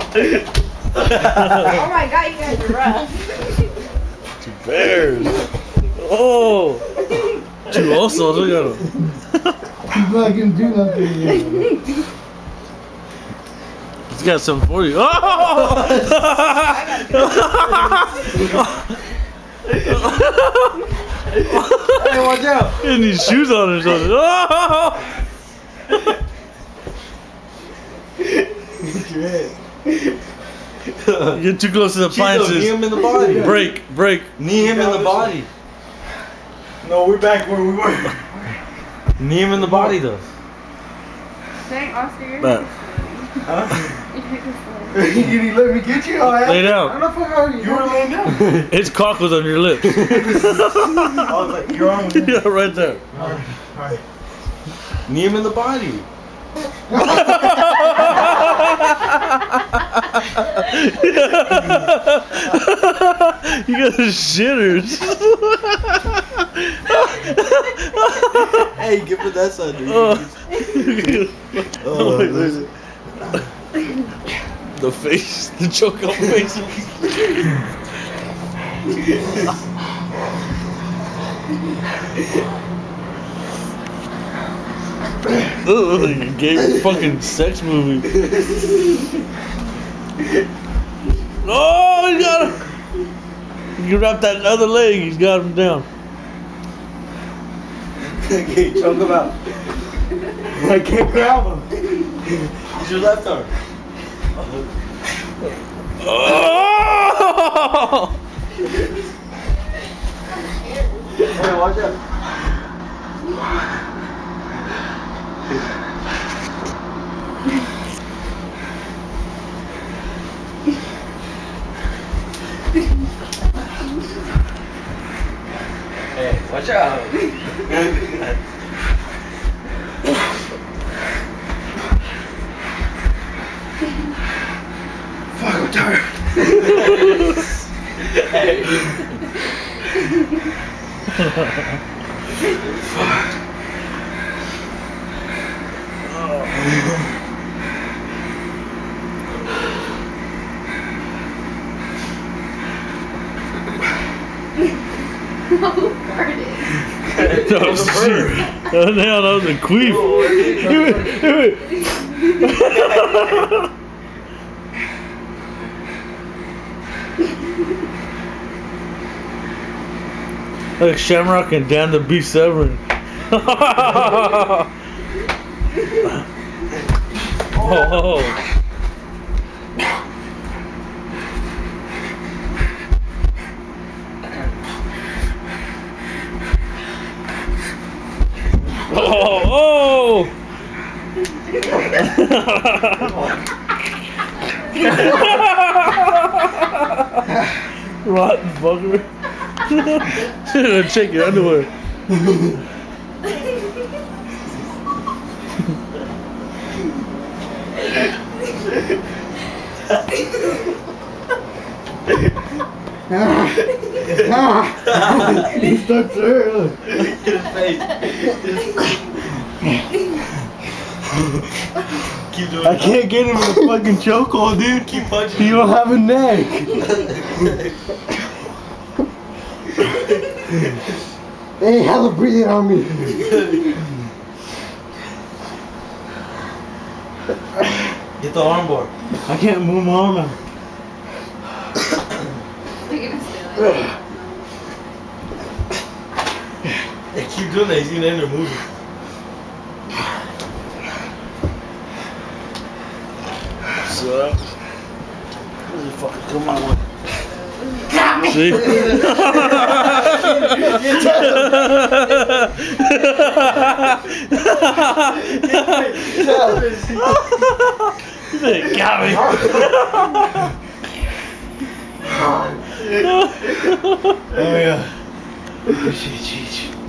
Oh my god, you guys are rough. Two bears. Oh. Two also. Look at him. He's not gonna do nothing yet. He's got something for you. Oh! Hey, watch out! And these shoes on or something. Oh! Hit your head. You're too close to the Chito, appliances. knee him in the body. Break. Knee him in the body. No, we're back where we were. Knee him in the body though. Dang, Oscar, you're Back. Huh? You're You let me get you? Oh, Lay down. How the fuck are you? You were laying down. It's cockles on your lips. I was like, you're on. Yeah, right there. Alright. Knee him in the body. You got the shitters. Hey, give it that side, dude. The face, the choke on face. Ugh, like a gay fucking sex movie. Oh, he got him. You wrap that other leg, he's got him down. Okay, choke him out. I can't grab him. Use your left arm. Oh! Hey, watch out. Hey, watch out. Fuck, I'm tired. Hey. That was shit. Oh, now that was a queef. Like Shamrock and Dan the Beef Severn. Oh. Oh! Rotten fucker. Check your underwear. He's stuck to her. Look. Hit his face. Keep doing I can't get him in the fucking chokehold, dude. Keep punching. You don't have a neck. Hey, hella breathing on me. Get the armbar. I can't move my arm out. Hey, keep doing that. He's gonna end up moving. What's up? Fucking come on. See? He said, got me. Oh yeah. Shit.